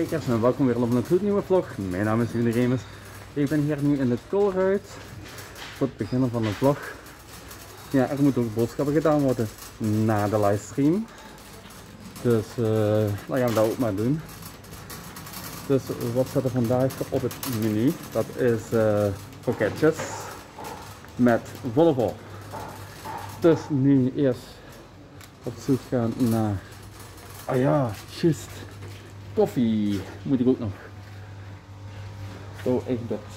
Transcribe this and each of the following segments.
kijkers en welkom weer op een gloednieuwe vlog. Mijn naam is Wiener Remes. Ik ben hier nu in de Colruyt voor het beginnen van de vlog. Ja, er moeten ook boodschappen gedaan worden na de livestream. Dus dan gaan we dat ook maar doen. Dus wat staat er vandaag op het menu? Dat is kroketjes met volleybal. Dus nu eerst op zoek gaan naar, ah ja, juist, koffie moet ik ook nog. Zo, ik dat.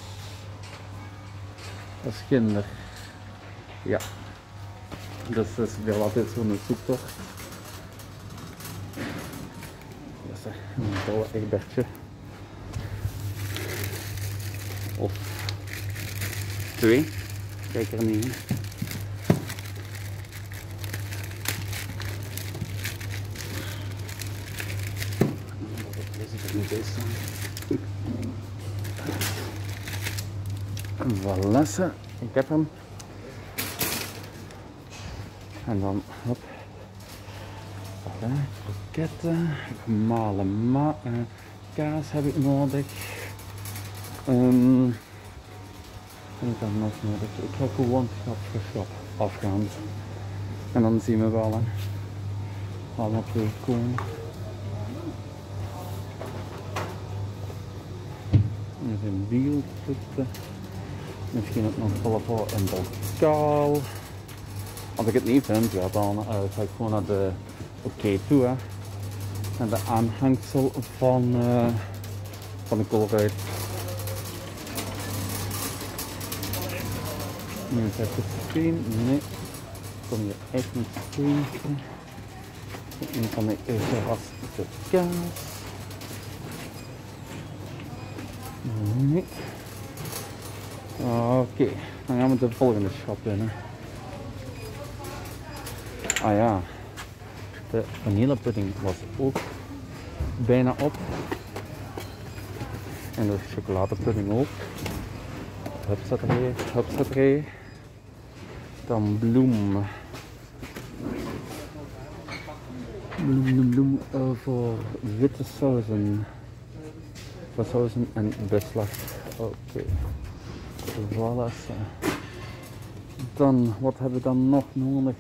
Als kinder. Ja. Dus dat is weer altijd zo'n zoektocht. Dat is een blauwe Egbertje. Of 2. Kijk er niet in. Valesse, ik heb hem. En dan hop. Kroketten, gemalen kaas heb ik nodig. En ik heb nog nodig. Ik ga gewoon schap afgaan. En dan zien we wel allemaal terugkomen. Er zijn bielproducten. Misschien ook nog volleybal en bokaal. Als ik het niet vind, ja, dan ga ik gewoon naar de oké toe. Hè. En de aanhangsel van de Colruyt. Nu heb ik screen. Nee, kom je echt niet screen. Een van de geraspte kaas. Nee. Oké, dan gaan we de volgende shop binnen. Ah ja, de vanillepudding was ook bijna op. En de chocoladepudding ook. Hupsatterij. Dan bloem. Bloem voor witte sauzen. Voor sauzen en beslag. Oké. Voilà. Dan, wat hebben we dan nog nodig?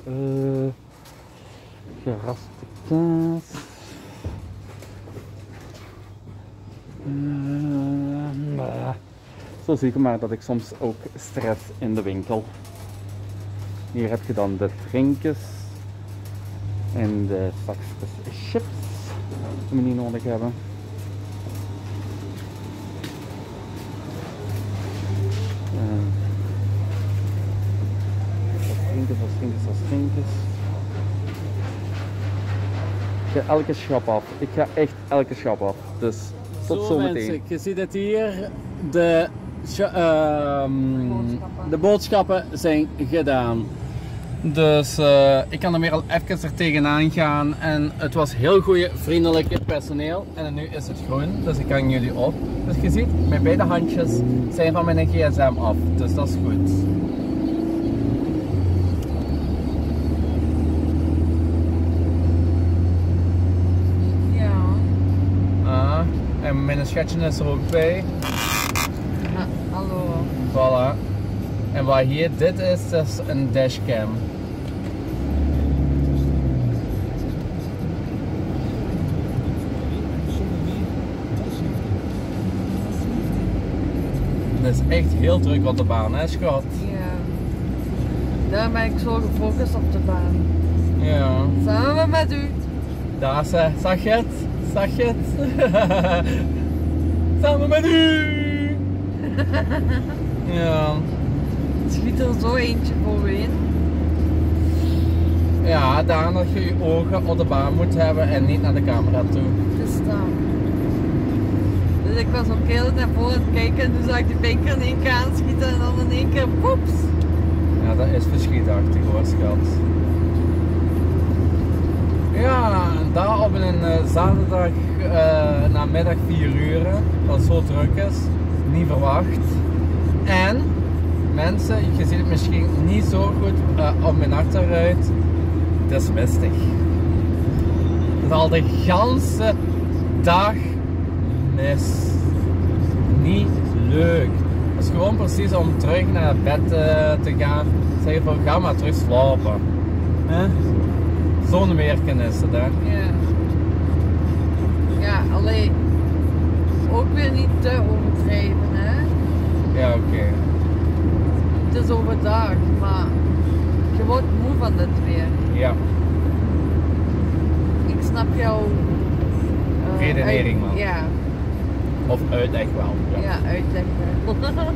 Geraspte kaas. Zo zie je maar dat ik soms ook stress in de winkel. Hier heb je dan de drinkjes en de zakjes chips die we niet nodig hebben. Drinkjes. Ik ga elke shop af. Ik ga echt elke shop af. Dus tot zometeen. Je ziet het hier. De boodschappen zijn gedaan. Dus ik kan er weer al even er tegenaan gaan. En het was heel goede, vriendelijke personeel. En nu is het groen, dus ik hang jullie op. Dus je ziet, mijn beide handjes zijn van mijn gsm af. Dus dat is goed. En mijn schatje is er ook bij. Ja, hallo. Voilà. En wat hier, dit is een dashcam. Het is echt heel druk op de baan, hè schat? Ja. Daar ben ik zo gefocust op de baan. Ja. Samen met u. Daar zag je het? Zag je het? Samen met u! Ja. Schiet er zo eentje voor u in. Ja, daarom dat je je ogen op de baan moet hebben en niet naar de camera toe. Dus dan. Dus ik was ook heel naar voren aan het kijken en toen zag ik die binker in één keer aanschieten en dan in één keer poeps. Ja, dat is verschietachtig hoor, schat. Ja, daar op een zaterdag namiddag 4 uur, dat het zo druk is, niet verwacht. En mensen, je ziet het misschien niet zo goed op mijn achteruit, het is mistig. Het is al de ganse dag is niet leuk. Het is gewoon precies om terug naar bed te gaan. Zeg van ga maar terug slapen. Zo'n werken is het, hè? Ja. Ja, alleen ook weer niet te overdreven, hè? Ja, oké. Het is overdag, maar je wordt moe van dit weer. Ja. Ik snap jouw Redenering wel. Ja, Of uitleg wel. ja, uitleg wel.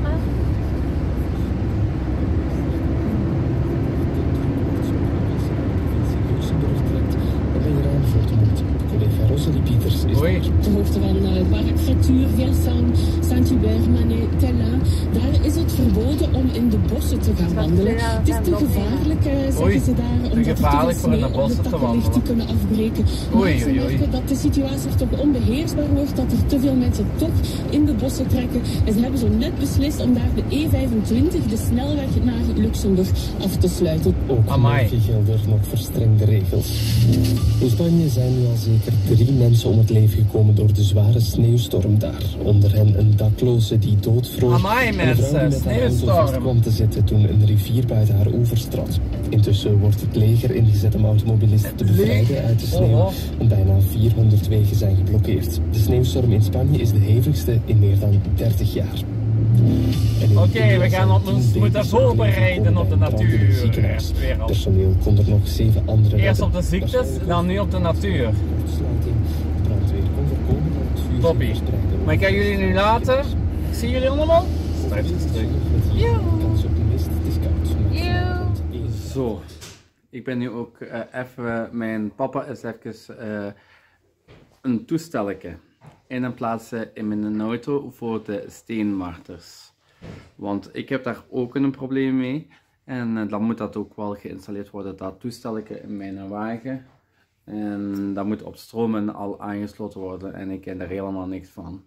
Collega Rosalie Pieters is Oei. De hoogte van Parc Fractuur, Viersang, Saint-Hubert, Manet, Tella. Daar is het verboden om in de bossen te gaan wandelen. Het is te gevaarlijk, zeggen ze daar, omdat er gevaarlijk te voor in veel de sneeuw op bossen de te takken ligt die wandelen. kunnen afbreken. Maar ze merken dat de situatie toch onbeheersbaar wordt, dat er te veel mensen toch in de bossen trekken. En ze hebben zo net beslist om daar de E25, de snelweg naar Luxemburg, af te sluiten. ook Amai. morgen gelden er nog verstrengde regels. In Spanje zijn nu al zeker 3 mensen om het leven gekomen door de zware sneeuwstorm daar. Onder hen een dakloze die doodvroor. Amai, en een vrouw die mensen, met haar auto sneeuwstorm. vast kwam te zitten toen een rivier buiten haar oevers trad. Intussen wordt het leger ingezet om automobilisten te bevrijden uit de sneeuw. Oh. En bijna 400 wegen zijn geblokkeerd. De sneeuwstorm in Spanje is de hevigste in meer dan 30 jaar. Oké, we gaan ons moeten voorbereiden op de natuur. Wereld. Personeel kon er nog 7 andere Eerst op de redden. ziektes, Waarschijnlijk dan nu op de natuur. Sluiting. De brandweer kon voorkomen dat het vuur Toppie. zich verspreidde. Maar ik ga jullie nu laten. Ik zie jullie allemaal. Straks terug. Kans op mist, het is koud. Zo, ik ben nu ook even, mijn papa is even een toestelletje in een plaatsen in mijn auto voor de steenmarters. Want ik heb daar ook een probleem mee en dan moet dat ook wel geïnstalleerd worden, dat toestelletje in mijn wagen. En dat moet op stromen al aangesloten worden en ik ken er helemaal niks van.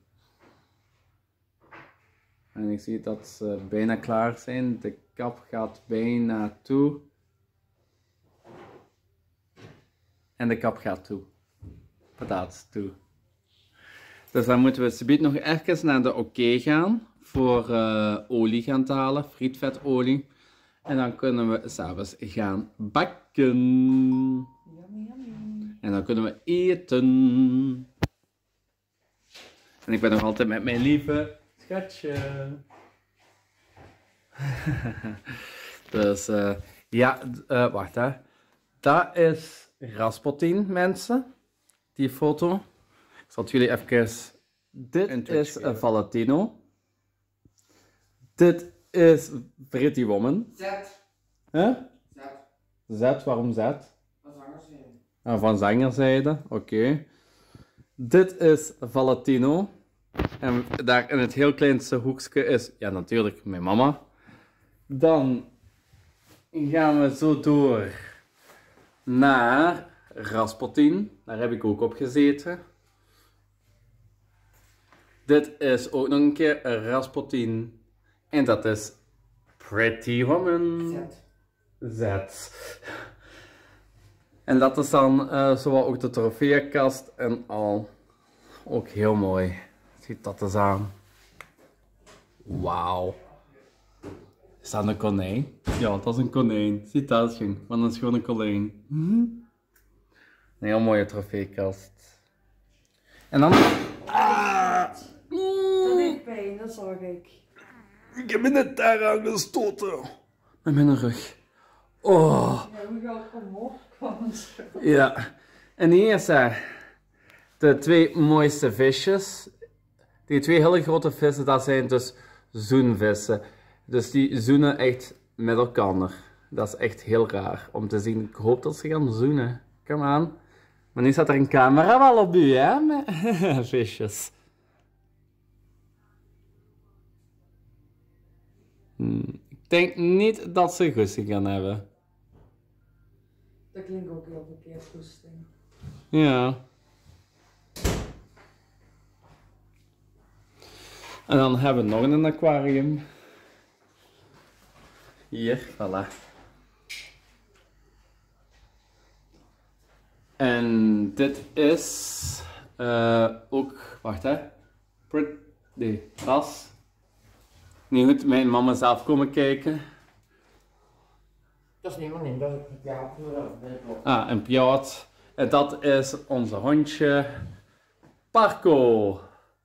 En ik zie dat ze bijna klaar zijn, de kap gaat bijna toe. En de kap gaat toe. Pataat toe. Dus dan moeten we subiet nog even naar de OK gaan. Voor olie gaan halen, frietvetolie. En dan kunnen we s'avonds gaan bakken. En dan kunnen we eten. En ik ben nog altijd met mijn lieve schatje. Dus ja, wacht hè. Dat is Rasputin, mensen. Die foto. Ik zal het jullie even... Dit is Valentino. Dit is Pretty Woman. Z. Huh? Z. Z, waarom Z? Van zangerzijde. Van zangerzijde, oké. Dit is Valentino. En daar in het heel kleinste hoekje is, ja natuurlijk, mijn mama. Dan gaan we zo door naar Rasputin. Daar heb ik ook op gezeten. Dit is ook nog een keer Rasputin. En dat is Pretty Woman. Z. Z. En dat is dan zowel ook de trofeeënkast en al. Ook heel mooi. Ziet dat eens aan. Wauw. Is dat een konijn? Ja, dat is een konijn. Ziet dat, jong. Wat een schone konijn. Een heel mooie trofeekast. En dan... Dat deed pijn, dat zag ik. Ik heb me net daar aangestoten. Met mijn rug. Oh. Ja, hoe gaat het omhoog kwam. Ja. En hier zijn de 2 mooiste visjes. Die 2 hele grote vissen, dat zijn dus zoenvissen. Dus die zoenen echt met elkaar. Dat is echt heel raar om te zien. Ik hoop dat ze gaan zoenen. Kom aan. Maar nu staat er een camera wel op u, hè? Met visjes. Ik denk niet dat ze goesting gaan hebben. Dat klinkt ook heel verkeerd, goesting. Ja. En dan hebben we nog een aquarium. Hier, voilà. En dit is ook, wacht hè, Nee, tas. Nu goed, mijn mama zelf komen kijken. Dat is niet meer, dat is ja. Ah, een Piat. En dat is onze hondje Parco.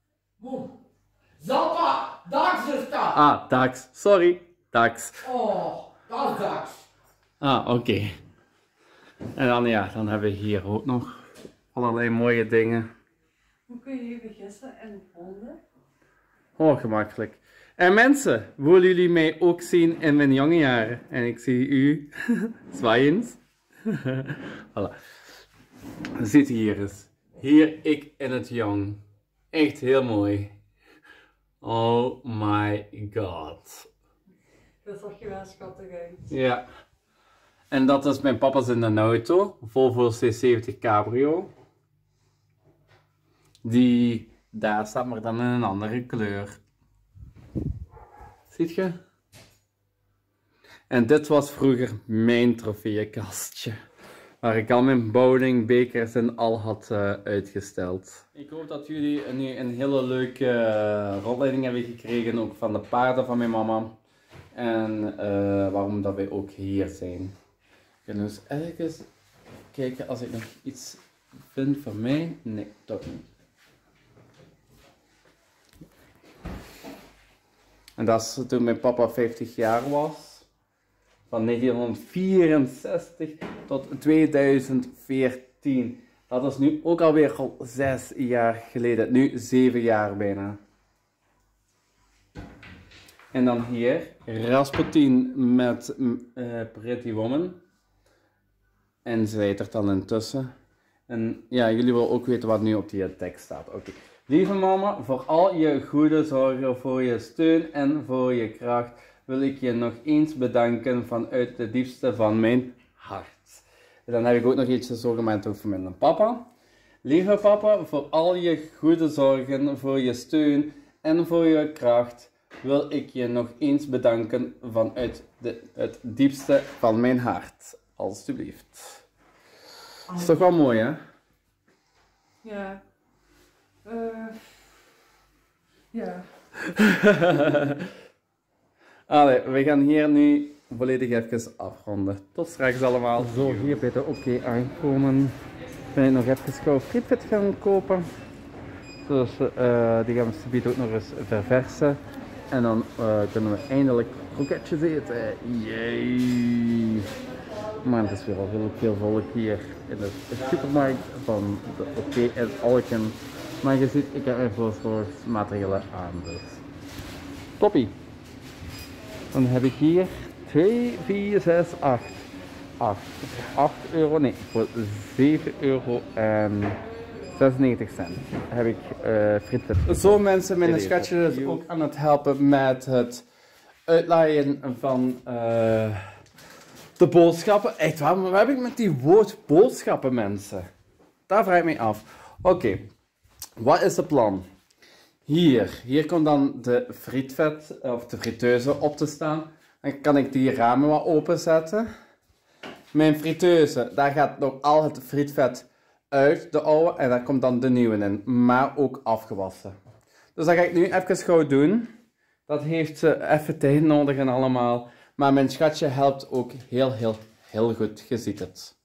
Zappa, Dax is dat! Ah, Dax. Sorry, Dax. Oh, dat is Dax. Ah, oké. En dan ja, dan hebben we hier ook nog allerlei mooie dingen. Hoe kun je hier vergissen en honden? Oh, gemakkelijk. En mensen, willen jullie mij ook zien in mijn jonge jaren? En ik zie u. Zwaai eens. Voilà. Ziet hier eens. Hier ik in het jong. Echt heel mooi. Oh my god. Dat zag je wel schattig uit. Ja. En dat is mijn papa's in een auto. Volvo C70 Cabrio. Die daar staat, maar dan in een andere kleur. Ziet je? En dit was vroeger mijn trofeeënkastje. Waar ik al mijn bowling, bekers en al had uitgesteld. Ik hoop dat jullie nu een hele leuke rondleiding hebben gekregen. Ook van de paarden van mijn mama. En waarom dat wij ook hier zijn. Ik ga dus ergens kijken als ik nog iets vind voor mij. Nee, toch niet. En dat is toen mijn papa 50 jaar was. Van 1964 tot 2014. Dat is nu ook alweer al 6 jaar geleden. Nu 7 jaar bijna. En dan hier Rasputin met Pretty Woman. En Zwijter dan intussen. En ja, jullie willen ook weten wat nu op die tekst staat. Oké. Lieve mama, voor al je goede zorgen, voor je steun en voor je kracht wil ik je nog eens bedanken vanuit de diepste van mijn hart. En dan heb ik ook nog iets zorgen voor mijn papa. Lieve papa, voor al je goede zorgen, voor je steun en voor je kracht wil ik je nog eens bedanken vanuit het diepste van mijn hart. Alsjeblieft. Dat is toch wel mooi, hè? Ja. Ja. Allee, we gaan hier nu volledig even afronden. Tot straks allemaal. Zo, hier bij de oké aankomen. Ben ik nog even gauw frietvet gaan kopen. Dus die gaan we subiet ook nog eens verversen. En dan kunnen we eindelijk kroketjes eten. Yay! Maar het is weer al heel veel volk hier in de supermarkt van de oké en Alken. Maar je ziet, ik heb mijn voorzorgsmaterialen aan, dus toppie. Dan heb ik hier 2, 4, 6, 8. 8 euro, nee, voor 7 euro en 96 cent heb ik frietvet. Zo mensen, mijn schatje is ook aan het helpen met het uitlaaien van de boodschappen. Echt, wat heb ik met die woord boodschappen, mensen? Daar vraag ik me af. Oké, wat is het plan? Hier komt dan de frietvet, of de friteuse op te staan. Dan kan ik die ramen wat openzetten. Mijn friteuse, daar gaat nog al het frietvet uit, de oude, en daar komt dan de nieuwe in, maar ook afgewassen. Dus dat ga ik nu even gauw doen. Dat heeft even tijd nodig en allemaal. Maar mijn schatje helpt ook heel goed, je ziet het.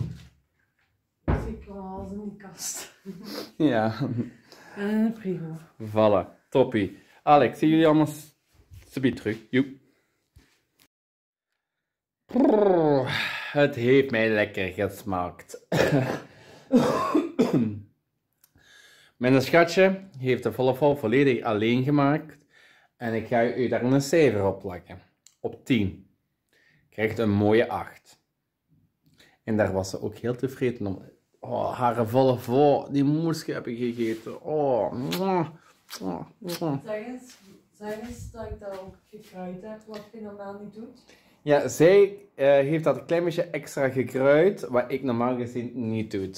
Ik kan alles in die kast. Ja. En in de frigo. Voilà, toppie. Alex, zie jullie allemaal subiet terug. Joep. Het heeft mij lekker gesmaakt. Mijn schatje heeft de volle volledig alleen gemaakt. En ik ga u daar een cijfer op plakken. Op 10. Krijgt een mooie 8. En daar was ze ook heel tevreden om. Oh, haar volle vol, die moest heb ik gegeten. Oh. Zeg eens dat ik dat ook gekruid heb, wat je normaal niet doet. Ja, zij heeft dat een klein beetje extra gekruid, wat ik normaal gezien niet doe.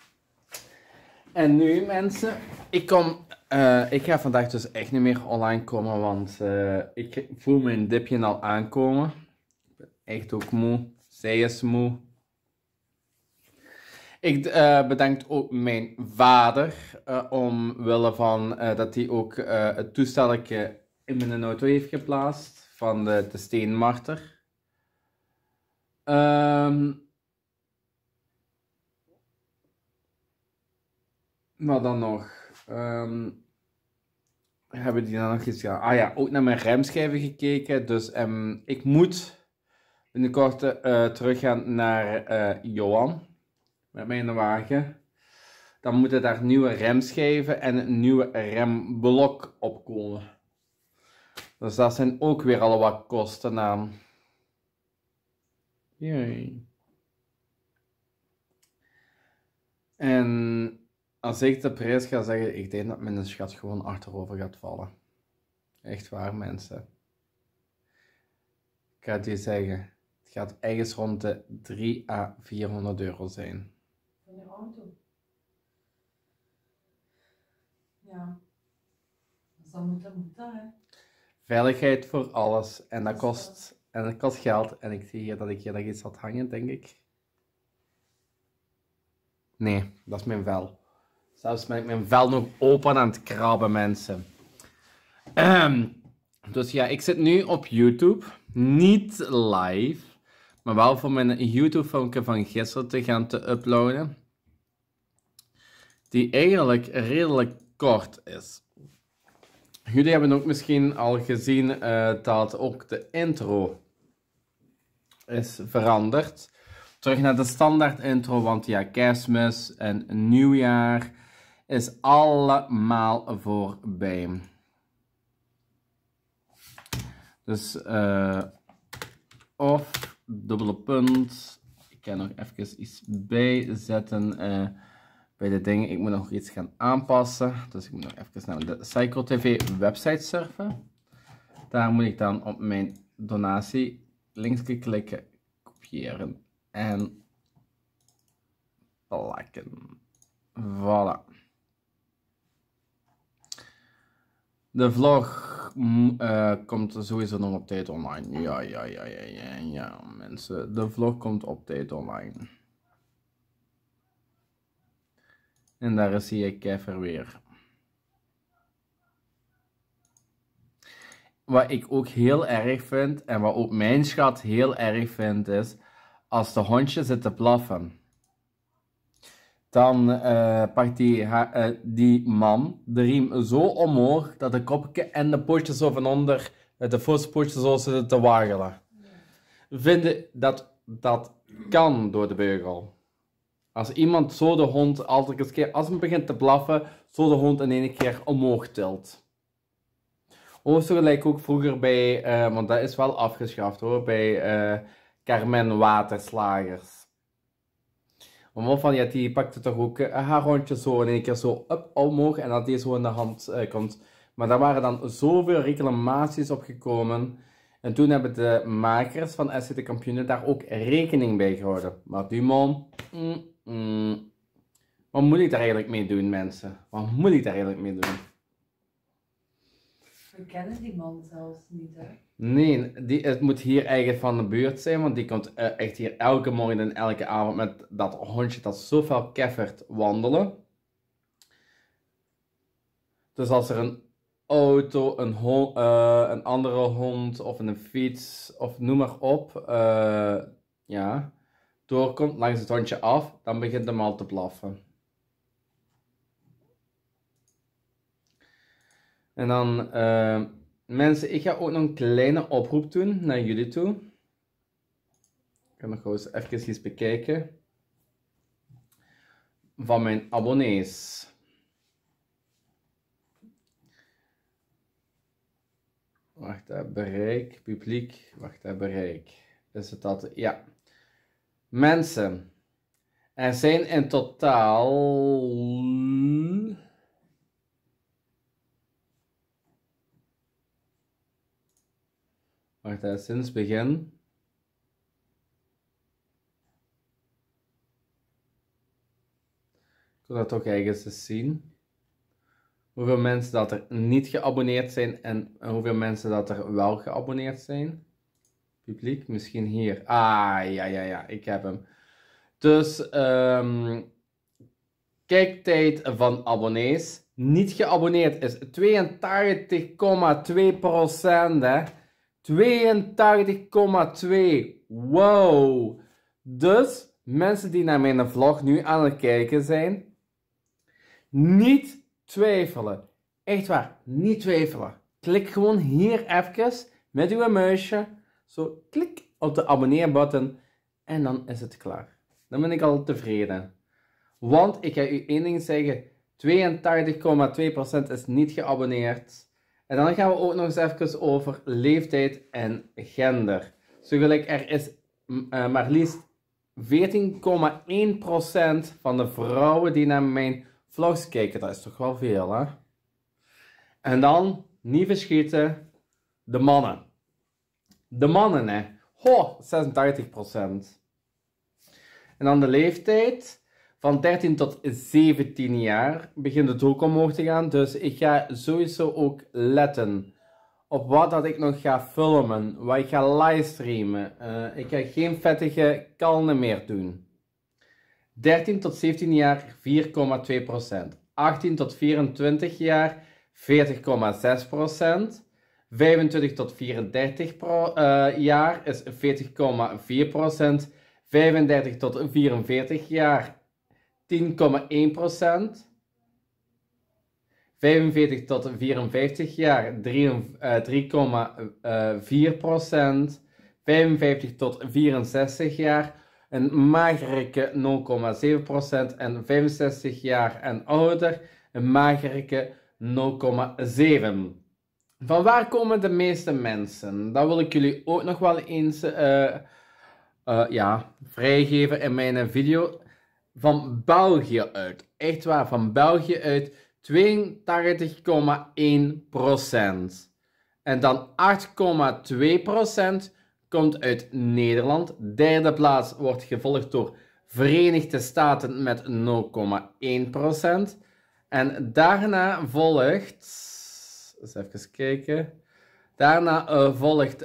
En nu mensen, ik ga vandaag dus echt niet meer online komen, want ik voel mijn dipje al aankomen. Ik ben echt ook moe, zij is moe. Ik bedank ook mijn vader, omwille van dat hij ook het toestelletje in mijn auto heeft geplaatst van de steenmarter. Wat dan nog? Hebben die dan nog iets gedaan? Ah ja, ook naar mijn remschijven gekeken. Dus ik moet binnenkort teruggaan naar Johan met mijn wagen. Dan moeten daar nieuwe remschijven en een nieuwe remblok op komen. Dus dat zijn ook weer al wat kosten aan. Jee. En als ik de prijs ga zeggen, ik denk dat mijn schat gewoon achterover gaat vallen. Echt waar, mensen. Ik ga het je zeggen. Het gaat ergens rond de 300 à 400 euro zijn. Van je auto. Ja. Dus dat moet hè. Veiligheid voor alles. En dat kost geld. En ik zie hier dat ik hier nog iets had hangen, denk ik. Nee, dat is mijn vel. Zelfs ben ik mijn vel nog open aan het krabben, mensen. Dus ja, ik zit nu op YouTube. Niet live. Maar wel voor mijn YouTube-filmpje van gisteren te gaan te uploaden. Die eigenlijk redelijk kort is. Jullie hebben ook misschien al gezien dat ook de intro is veranderd. Terug naar de standaard intro, want ja, Kerstmis en Nieuwjaar is allemaal voorbij. Dus, of, dubbele punt. Ik kan nog even iets bijzetten bij de dingen. Ik moet nog iets gaan aanpassen. Dus ik moet nog even naar de Cycle TV website surfen. Daar moet ik dan op mijn donatie linksje klikken, kopiëren en plakken. Voilà. De vlog komt sowieso nog op tijd online. Ja, mensen. De vlog komt op tijd online. En daar zie ik Keffer weer. Wat ik ook heel erg vind, en wat ook mijn schat heel erg vindt, is als de hondje zit te blaffen. Dan pakt die man de riem zo omhoog dat de kopje en de pootjes zo van onder, de voorste pootjes zo zitten te waggelen. Vinden dat dat kan door de beugel. Als iemand zo de hond, als hij begint te blaffen, zo de hond in één keer omhoog tilt. Zo gelijk ook vroeger bij, want dat is wel afgeschaft hoor, bij Carmen Waterslagers. Omwille van, ja, die pakte toch ook haar hondje zo in één keer zo omhoog en dat die zo in de hand komt. Maar daar waren dan zoveel reclamaties op gekomen. En toen hebben de makers van SC de Kampioenen daar ook rekening bij gehouden. Maar die man... Wat moet ik daar eigenlijk mee doen, mensen? Wat moet ik daar eigenlijk mee doen? We kennen die man zelfs niet, hè? Nee, het moet hier eigenlijk van de buurt zijn, want die komt echt hier elke morgen en elke avond met dat hondje dat zoveel keffert wandelen. Dus als er een auto, een andere hond of een fiets of noem maar op, ja, doorkomt langs het hondje af, dan begint hem al te blaffen. En dan, mensen, ik ga ook nog een kleine oproep doen naar jullie toe. Ik ga nog gewoon eens even iets bekijken. Van mijn abonnees. Wacht, bereik, publiek, wacht, bereik. Is het dat? Ja. Mensen, er zijn in totaal... Wacht, sinds begin. Ik wil dat toch ergens eens zien. Hoeveel mensen dat er niet geabonneerd zijn en hoeveel mensen dat er wel geabonneerd zijn. Publiek, misschien hier. Ah, ja, ik heb hem. Dus, kijktijd van abonnees. Niet geabonneerd is 82,2%, hè. 82,2%. Wow. Dus, mensen die naar mijn vlog nu aan het kijken zijn, niet twijfelen. Echt waar, niet twijfelen. Klik gewoon hier even met uw muisje. Zo, klik op de abonneerbutton en dan is het klaar. Dan ben ik al tevreden. Want ik ga u één ding zeggen. 82,2% is niet geabonneerd. En dan gaan we ook nog eens even over leeftijd en gender. Zo gelijk er is maar liefst 14,1% van de vrouwen die naar mijn vlogs kijken. Dat is toch wel veel, hè? En dan, niet verschieten, de mannen. De mannen, hè. Ho, 86%. En dan de leeftijd. Van 13 tot 17 jaar begint het ook omhoog te gaan. Dus ik ga sowieso ook letten op wat dat ik nog ga filmen. Wat ik ga livestreamen. Ik ga geen vettige kalnen meer doen. 13 tot 17 jaar 4,2%. 18 tot 24 jaar 40,6%. 25 tot 34 jaar is 40,4%. 35 tot 44 jaar 10,1%. 45 tot 54 jaar 3,4%. 55 tot 64 jaar een magere 0,7%. En 65 jaar en ouder een magere 0,7%. Van waar komen de meeste mensen? Dat wil ik jullie ook nog wel eens vrijgeven in mijn video. Van België uit. Echt waar, van België uit 82,1%. En dan 8,2% komt uit Nederland. Derde plaats wordt gevolgd door Verenigde Staten met 0,1%. En daarna volgt... Eens even kijken. Daarna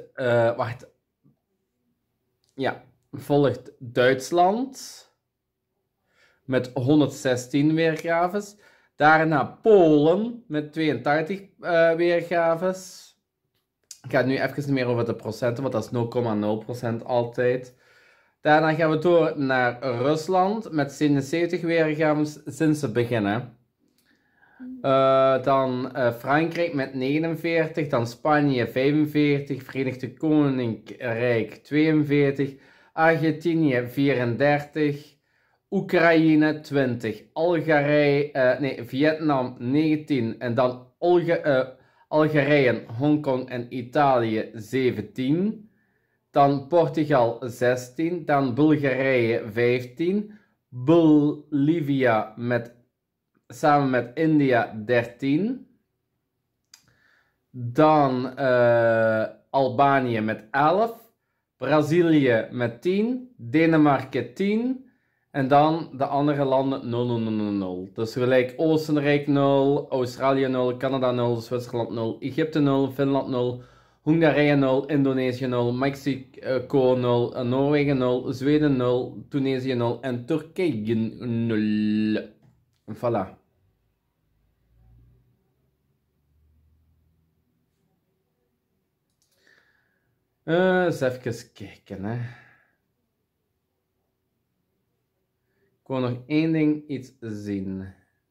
volgt Duitsland met 116 weergaves. Daarna Polen met 82 weergaves. Ik ga het nu even meer over de procenten, want dat is 0,0% altijd. Daarna gaan we door naar Rusland met 77 weergaves sinds het begin. Dan Frankrijk met 49, dan Spanje 45, Verenigd Koninkrijk 42, Argentinië 34, Oekraïne 20, Vietnam 19 en dan Algerije, Hongkong en Italië 17. Dan Portugal 16, dan Bulgarije 15, Bolivia samen met India 13. Dan Albanië met 11. Brazilië met 10. Denemarken 10. En dan de andere landen 0. Dus gelijk Oostenrijk 0, Australië 0, Canada 0, Zwitserland 0, Egypte 0, Finland 0, Hongarije 0, Indonesië 0, Mexico 0, Noorwegen 0, Zweden 0, Tunesië 0 en Turkije 0. Voilà. Eens even kijken, hè. Ik wil nog één ding iets zien.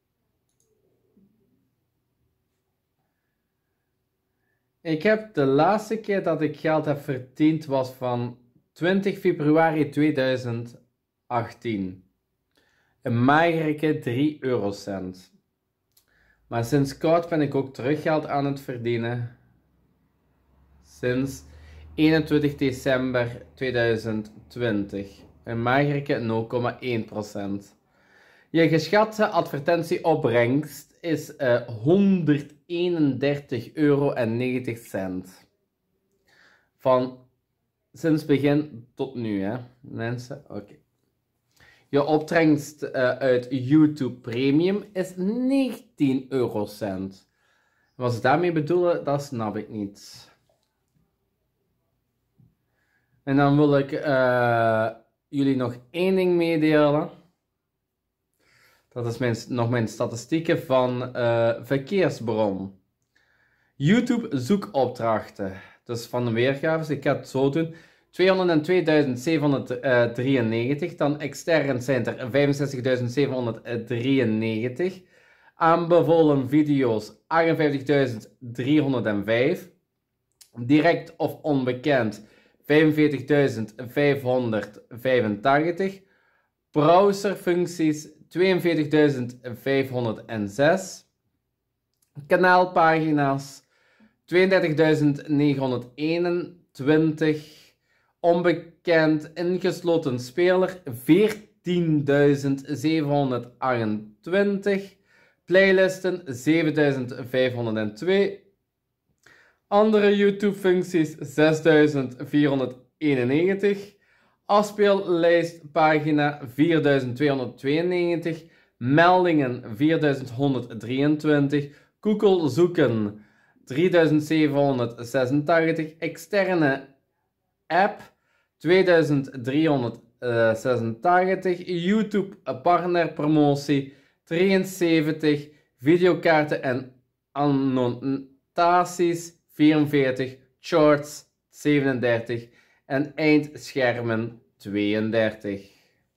Ik heb de laatste keer dat ik geld heb verdiend was van 20 februari 2018. Een magere 3 eurocent. Maar sinds kort ben ik ook terug geld aan het verdienen. Sinds 21 december 2020. Een magere 0,1%. Je geschatte advertentieopbrengst is €131,90. Van sinds begin tot nu, hè, mensen? Oké. Je opbrengst uit YouTube Premium is 19 eurocent. Wat ze daarmee bedoelen, dat snap ik niet. En dan wil ik jullie nog één ding meedelen. Dat is nog mijn statistieken van verkeersbron. YouTube zoekopdrachten. Dus van de weergaves, ik ga het zo doen. 202.793. Dan extern zijn er 65.793. Aanbevolen video's 58.305. Direct of onbekend 45.585. Browserfuncties 42.506. Kanaalpagina's 32.921. Onbekend ingesloten speler 14.728. Playlisten 7.502. Andere YouTube functies 6.491. Afspeellijstpagina 4.292. Meldingen 4.123. Google zoeken 3.786. Externe app 2.386. YouTube partnerpromotie 73. Videokaarten en annotaties 44. Shorts 37. En eindschermen 32.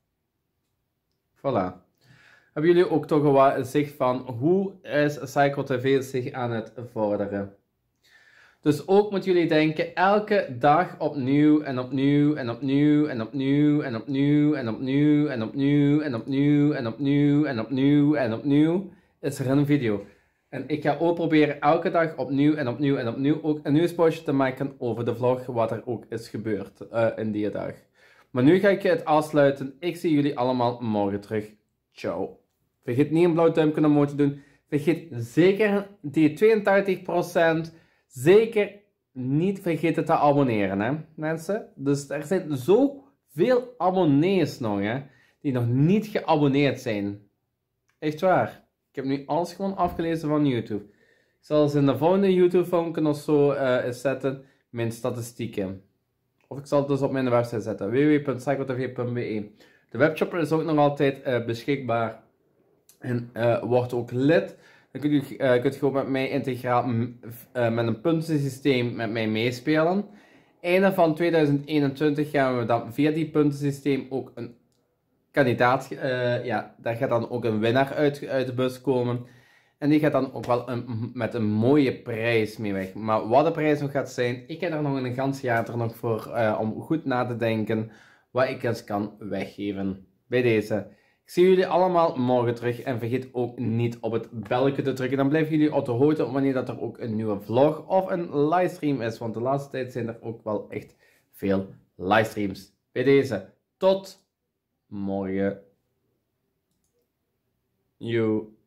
Voilà. Hebben jullie ook toch een zicht van hoe is Psycho TV zich aan het vorderen? Dus ook moeten jullie denken, elke dag opnieuw en opnieuw en opnieuw en opnieuw en opnieuw en opnieuw en opnieuw en opnieuw en opnieuw en opnieuw en opnieuw is er een video. En ik ga ook proberen elke dag opnieuw en opnieuw en opnieuw ook een nieuwspostje te maken over de vlog, wat er ook is gebeurd in die dag. Maar nu ga ik het afsluiten. Ik zie jullie allemaal morgen terug. Ciao. Vergeet niet een blauw duimpje omhoog te doen. Vergeet zeker die 82%. Zeker niet vergeten te abonneren, hè, mensen. Dus er zijn zoveel abonnees nog, hè, die nog niet geabonneerd zijn. Echt waar. Ik heb nu alles gewoon afgelezen van YouTube. Ik zal ze in de volgende YouTube-filmpje of zo eens zetten, mijn statistieken. Of ik zal het dus op mijn website zetten, www.psychotv.be. De webshop is ook nog altijd beschikbaar en wordt ook lid. Dan kunt je gewoon met mij integraal met een puntensysteem met mij meespelen. Einde van 2021 gaan we dan via die puntensysteem ook een kandidaat, daar gaat dan ook een winnaar uit de bus komen. En die gaat dan ook wel met een mooie prijs mee weg. Maar wat de prijs nog gaat zijn, ik heb er nog een gans jaar er nog voor om goed na te denken wat ik eens kan weggeven. Bij deze. Ik zie jullie allemaal morgen terug en vergeet ook niet op het belletje te drukken. Dan blijven jullie op de hoogte wanneer dat er ook een nieuwe vlog of een livestream is. Want de laatste tijd zijn er ook wel echt veel livestreams. Bij deze, tot morgen. You.